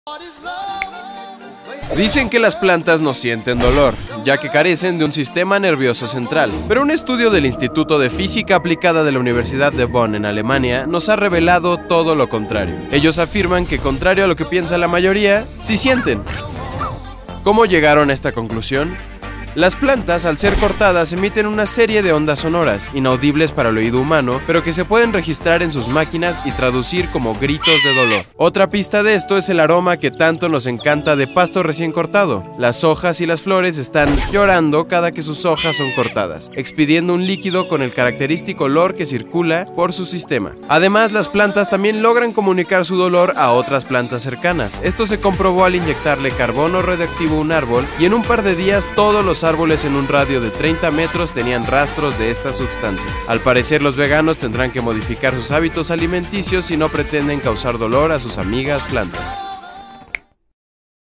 Dicen que las plantas no sienten dolor, ya que carecen de un sistema nervioso central, pero un estudio del Instituto de Física Aplicada de la Universidad de Bonn en Alemania nos ha revelado todo lo contrario. Ellos afirman que, contrario a lo que piensa la mayoría, sí sienten. ¿Cómo llegaron a esta conclusión? Las plantas, al ser cortadas, emiten una serie de ondas sonoras, inaudibles para el oído humano, pero que se pueden registrar en sus máquinas y traducir como gritos de dolor. Otra pista de esto es el aroma que tanto nos encanta de pasto recién cortado. Las hojas y las flores están llorando cada que sus hojas son cortadas, expidiendo un líquido con el característico olor que circula por su sistema. Además, las plantas también logran comunicar su dolor a otras plantas cercanas. Esto se comprobó al inyectarle carbono radioactivo a un árbol, y en un par de días todos los árboles en un radio de 30 metros tenían rastros de esta sustancia. Al parecer, los veganos tendrán que modificar sus hábitos alimenticios si no pretenden causar dolor a sus amigas plantas.